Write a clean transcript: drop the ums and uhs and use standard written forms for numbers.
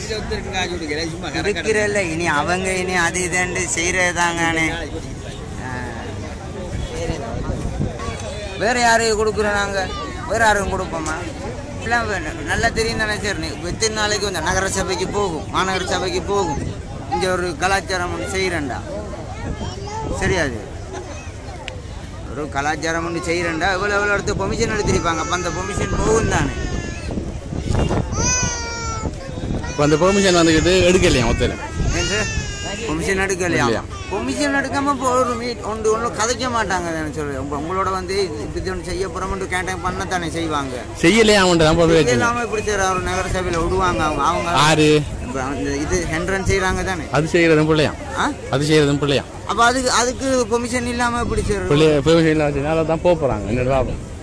இருக்கிறல்ல இனி அவங்க இனி அது இதுன்னு செய்யறதாங்கண்ணே. வேற யாரையும் கொடுக்குறோம் நாங்கள்? வேற யாரும் கொடுப்போமா? எல்லாம் நல்லா தெரியும் தானே சார். எத்தனை நாளைக்கு வந்து நகர சபைக்கு போகும், மாநகர சபைக்கு போகும். இங்கே ஒரு கலாச்சாரம் ஒன்று செய்கிறேன்டா, சரியாது ஒரு கலாச்சாரம் ஒன்று செய்கிறேன்டா. எவ்வளோ இடத்து பெர்மிஷன் எடுத்திருப்பாங்க. அப்போ அந்த பெர்மிஷன் போகும் தானே. இப்போ அந்த பெர்மிஷன் வந்துக்கிட்டு எடுக்கலையா மொத்தம்? பெர்மிஷன் எடுக்கலையா? பெர்மிஷன் எடுக்காம இப்போ ஒரு ஒன்று கதைக்க மாட்டாங்க தானே சொல்லு. உங்களோட வந்து இது ஒன்று செய்ய போகிறோம்னு கேட்டாங்க பண்ணத்தானே செய்வாங்க. செய்யலையா இல்லாமல் இப்படி செய்கிற ஒரு நகர சபையில் விடுவாங்க. அவங்க ஆறு இது ஹெண்ட்ரன் செய்கிறாங்க தானே. அது செய்கிறதும் பிள்ளையா? அது செய்கிறதும் பிள்ளையா? அப்போ அதுக்கு பெர்மிஷன் இல்லாமல் இப்படி செய்யறது. பெர்மிஷன் இல்லாமல் தான் போகிறாங்க. என்ன லாபம்?